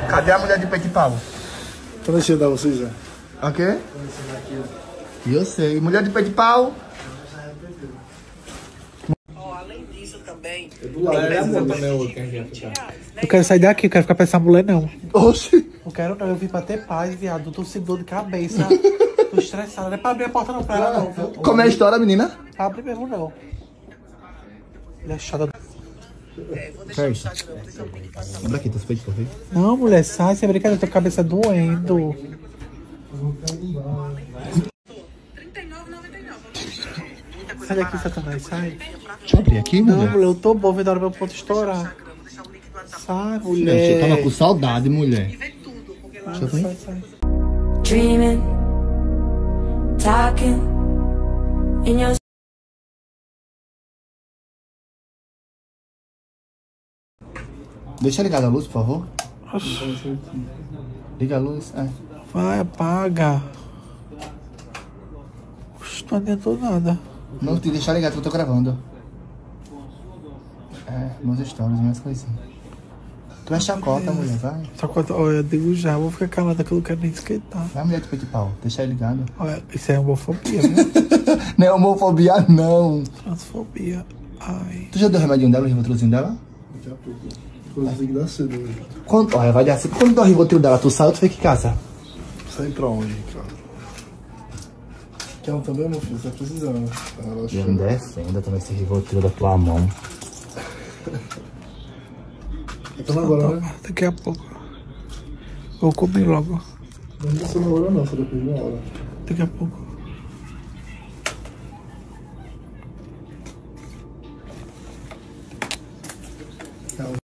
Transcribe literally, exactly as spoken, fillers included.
Cadê a mulher de peito e pau? Tô deixando dar vocês, né? O quê? Eu sei. Mulher de peito e pau. Além disso também. Eu quero sair daqui, eu quero ficar pra essa mulher, não. Oxi. Não quero não, eu vim pra ter paz, viado. Tô sem dor de cabeça. Tô estressada. Não é pra abrir a porta não pra ela, não. Viu? Como é a história, menina? Abre mesmo, não. Ele é chata. Peraí. Abre aqui, teus peitos, ver? Não, mulher, sai, sem brincadeira, tua cabeça doendo. Sai daqui, Satanás, sai. Deixa eu abrir aqui, Não, mulher. mulher, eu tô bom, vendo a hora meu ponto estourar. Sai, mulher. Você tava com saudade, mulher. Deixa eu ver. Sai, sai. Dreaming, talking in your Deixa ligada a luz, por favor. Oxi. Liga a luz. É. Vai, apaga. Oxi, não adiantou nada. Não te deixar ligado que eu tô gravando. É, meus stories, minhas coisinhas. Tu é chacota, mulher, vai. Só que olha, eu digo já, vou ficar calada que eu não quero nem esquentar. Vai, mulher de peito e pau. Deixa ele ligado. Olha, isso é homofobia, viu? Não é homofobia, não. Transfobia. Ai. Tu já deu o remedinho dela, o rivotrilozinho dela? Daqui a pouco. Inclusive que dá cedo hoje. Quando, olha, vai dar cedo. Quando dá o rivotrilo dela, tu sai ou tu fica em casa? Sai pra onde, cara? Quer um também, meu filho? Você tá precisando. Tá Eu relaxando. me defenda também esse rivotrilo da tua mão. Então agora, né? Daqui a pouco. Vou comer logo. Não precisa agora não, só depois de uma hora. Daqui a pouco.